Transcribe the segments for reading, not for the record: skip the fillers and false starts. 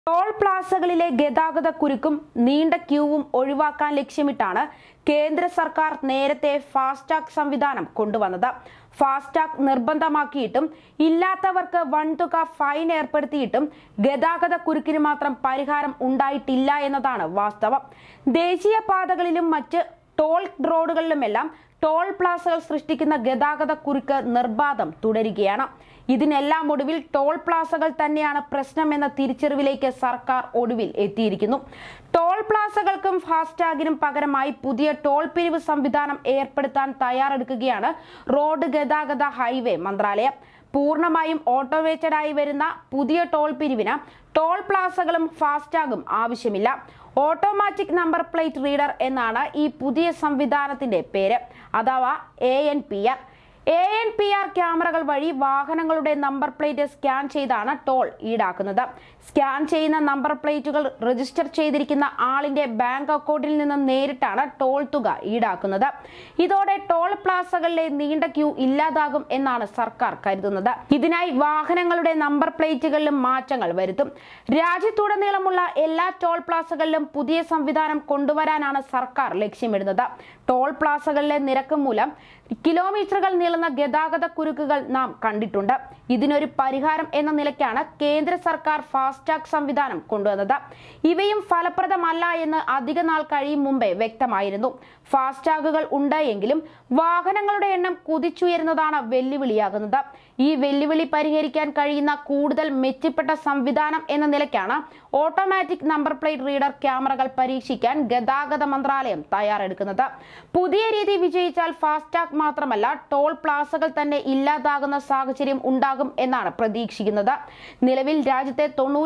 Toll പ്ലാസകളിലെ ഗതാഗത കുരുക്കും നീണ്ട ക്യൂവും ഒഴിവാക്കാൻ ലക്ഷ്യമിട്ടാണ് കേന്ദ്ര സർക്കാർ നേരത്തെ ഫാസ്ടാഗ് സംവിധാനം കൊണ്ടുവന്നത്. ഫാസ്ടാഗ് നിർബന്ധമാക്കിയിട്ടും ഇല്ലാത്തവർക്ക് വൻതുക ഫൈൻ ഏർപ്പെടുത്തിയിട്ടും ഗതാഗത കുരുക്കിന് മാത്രം പരിഹാരം ഉണ്ടായിട്ടില്ല എന്നതാണ് വാസ്തവം. ദേശീയ പാതകളിലും മറ്റ് ടോൾ റോഡുകളിലുമെല്ലാം ടോൾ പ്ലാസകൾ സൃഷ്ടിക്കുന്ന ഗതാഗത കുരുക്ക് നിർബാധം തുടരുകയാണ്. ഇതിനെല്ലാം ഒടുവിൽ ടോൾ പ്ലാസകൾ തന്നെയാണ് പ്രശ്നമെന്ന തിരിച്ചറിവിലേക്ക് സർക്കാർ ഒടുവിൽ എത്തിയിരിക്കുന്നു. ടോൾ പ്ലാസകൾക്കും ഫാസ്ടാഗിനും പകരമായി പുതിയ ടോൾ പിരിവ് സംവിധാനം ഏർപ്പെടുത്താൻ തയ്യാറെടുക്കുകയാണ് റോഡ് ഗതാഗത ഹൈവേ മന്ത്രാലയം. പൂർണ്ണമായും ഓട്ടോമേറ്റഡ് ആയി വരുന്ന പുതിയ ടോൾ പിരിവിന് ടോൾ പ്ലാസകളും ഫാസ്ടാഗും ആവശ്യമില്ല. ഓട്ടോമാറ്റിക് നമ്പർ പ്ലേറ്റ് റീഡർ എന്നാണ് ഈ പുതിയ സംവിധാനത്തിന്റെ പേര്, അഥവാ ANPR. ANPR ക്യാമറകൾ വഴി വാഹനങ്ങളുടെ നമ്പർ പ്ലേറ്റ് സ്കാൻ ചെയ്താണ് ടോൾ ഈടാക്കുന്നത്. സ്കാൻ ചെയ്യുന്ന നമ്പർ പ്ലേറ്റുകൾ രജിസ്റ്റർ ചെയ്തിരിക്കുന്ന ആളിന്റെ ബാങ്ക് അക്കൗണ്ടിൽ നിന്ന് നേരിട്ടാണ് ടോൾ തുക ഈടാക്കുന്നത്. ഇതോടെ ടോൾ പ്ലാസകളിലെ നീണ്ട ക്യൂ ഇല്ലാതാകും എന്നാണ് സർക്കാർ കരുതുന്നത്. ഇതിനായി വാഹനങ്ങളുടെ നമ്പർ പ്ലേറ്റുകളിലും മാറ്റങ്ങൾ വരുത്തും. രാജ്യത്തുടനീളമുള്ള എല്ലാ ടോൾ പ്ലാസകളിലും പുതിയ സംവിധാനം കൊണ്ടുവരാനാണ് സർക്കാർ ലക്ഷ്യമിടുന്നത്. ടോൾ പ്ലാസകളിലെ നിരക്ക് മൂലം കിലോമീറ്ററുകൾ നീളുന്ന ഗതാഗത കുരുക്കുകൾ നാം കണ്ടിട്ടുണ്ട്. ഇതിനൊരു പരിഹാരം എന്ന നിലയ്ക്കാണ് കേന്ദ്ര സർക്കാർ ഫാസ്ടാഗ് സംവിധാനം കൊണ്ടുവന്നത്. ഇവയും ഫലപ്രദമല്ല എന്ന് അധിക നാൾ കഴിയും മുമ്പേ വ്യക്തമായിരുന്നു. ഫാസ്ടാഗുകൾ ഉണ്ടായെങ്കിലും വാഹനങ്ങളുടെ എണ്ണം കുതിച്ചുയരുന്നതാണ് വെല്ലുവിളിയാകുന്നത്. ഈ വെല്ലുവിളി പരിഹരിക്കാൻ കഴിയുന്ന കൂടുതൽ മെച്ചപ്പെട്ട സംവിധാനം എന്ന നിലയ്ക്കാണ് ഓട്ടോമാറ്റിക് നമ്പർ പ്ലേറ്റ് റീഡർ ക്യാമറകൾ പരീക്ഷിക്കാൻ ഗതാഗത മന്ത്രാലയം തയ്യാറെടുക്കുന്നത്. പുതിയ രീതി വിജയിച്ചാൽ ഫാസ്ടാഗ് മാത്രമല്ല, ടോൾ പ്ലാസകൾ തന്നെ ഇല്ലാതാകുന്ന സാഹചര്യം ഉണ്ടാകും എന്നാണ് പ്രതീക്ഷിക്കുന്നത്. നിലവിൽ രാജ്യത്തെ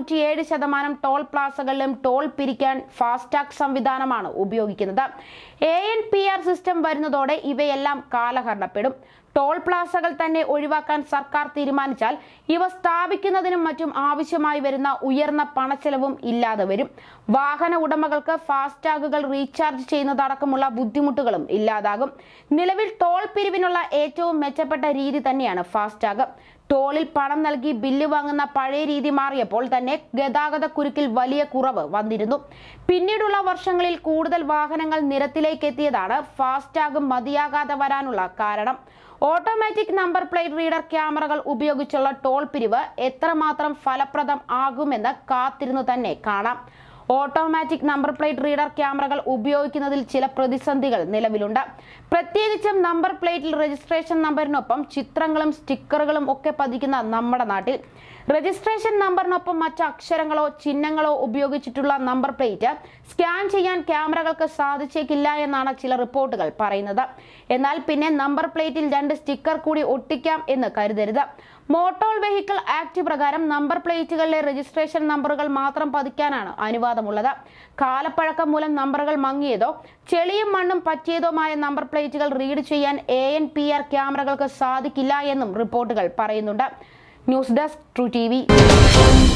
97% ടോൾ പ്ലാസകളിലും ടോൾ പിരിക്കാൻ ഫാസ്ടാഗ് സംവിധാനമാണ് ഉപയോഗിക്കുന്നത്. ANPR സിസ്റ്റം വരുന്നതോടെ ഇവയെല്ലാം കാലഹരണപ്പെടും. ടോൾ പ്ലാസകൾ തന്നെ ഒഴിവാക്കാൻ സർക്കാർ തീരുമാനിച്ചാൽ ഇവ സ്ഥാപിക്കുന്നതിനും മറ്റും ആവശ്യമായി വരുന്ന ഉയർന്ന പണച്ചെലവും ഇല്ലാതെ വരും. വാഹന ഉടമകൾക്ക് ഫാസ്ടാഗുകൾ റീചാർജ് ചെയ്യുന്നതടക്കമുള്ള ബുദ്ധിമുട്ടുകളും ഇല്ലാതാകും. നിലവിൽ ടോൾ പിരിവിനുള്ള ഏറ്റവും മെച്ചപ്പെട്ട രീതി തന്നെയാണ് ഫാസ്ടാഗ്. ടോളിൽ പണം നൽകി ബില്ല് വാങ്ങുന്ന പഴയ രീതി മാറിയപ്പോൾ തന്നെ ഗതാഗത കുരുക്കിൽ വലിയ കുറവ് വന്നിരുന്നു. പിന്നീടുള്ള വർഷങ്ങളിൽ കൂടുതൽ വാഹനങ്ങൾ നിരത്തിലേക്ക് എത്തിയതാണ് ഫാസ്ടാഗും മതിയാകാതെ വരാനുള്ള കാരണം. ഓട്ടോമാറ്റിക് നമ്പർ പ്ലേറ്റ് റീഡർ ക്യാമറകൾ ഉപയോഗിച്ചുള്ള ടോൾ പിരിവ് എത്രമാത്രം ഫലപ്രദം ആകുമെന്ന് കാത്തിരുന്നു തന്നെ കാണാം. ഓട്ടോമാറ്റിക് നമ്പർ പ്ലേറ്റ് റീഡർ ക്യാമറകൾ ഉപയോഗിക്കുന്നതിൽ ചില പ്രതിസന്ധികൾ നിലവിലുണ്ട്. പ്രത്യേകിച്ചും നമ്പർ പ്ലേറ്റിൽ രജിസ്ട്രേഷൻ നമ്പറിനൊപ്പം ചിത്രങ്ങളും സ്റ്റിക്കറുകളും ഒക്കെ പതിക്കുന്ന നമ്മുടെ നാട്ടിൽ രജിസ്ട്രേഷൻ നമ്പറിനൊപ്പം മറ്റ് അക്ഷരങ്ങളോ ചിഹ്നങ്ങളോ ഉപയോഗിച്ചിട്ടുള്ള നമ്പർ പ്ലേറ്റ് സ്കാൻ ചെയ്യാൻ ക്യാമറകൾക്ക് സാധിച്ചേക്കില്ല എന്നാണ് ചില റിപ്പോർട്ടുകൾ പറയുന്നത്. എന്നാൽ പിന്നെ നമ്പർ പ്ലേറ്റിൽ 2 സ്റ്റിക്കർ കൂടി ഒട്ടിക്കാം എന്ന് കരുതരുത്. മോട്ടോർ വെഹിക്കിൾ ആക്ട് പ്രകാരം നമ്പർ പ്ലേറ്റുകളിലെ രജിസ്ട്രേഷൻ നമ്പറുകൾ മാത്രം പതിക്കാനാണ് അനുവാദമുള്ളത്. കാലപ്പഴക്കം മൂലം നമ്പറുകൾ മങ്ങിയതോ ചെളിയും മണ്ണും പറ്റിയതോമായ നമ്പർ പ്ലേറ്റുകൾ റീഡ് ചെയ്യാൻ ANPR ക്യാമറകൾക്ക് സാധിക്കില്ല എന്നും റിപ്പോർട്ടുകൾ പറയുന്നുണ്ട്. News desk, true TV.